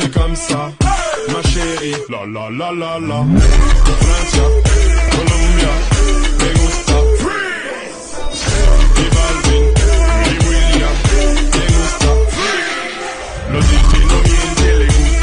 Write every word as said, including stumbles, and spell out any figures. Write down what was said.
c'est comme ça, ma chérie. La la la la la. Francia, Colombia, me gusta. Freeze. Y Balvin, y William, me gusta. Los D J no mienten, le gusta.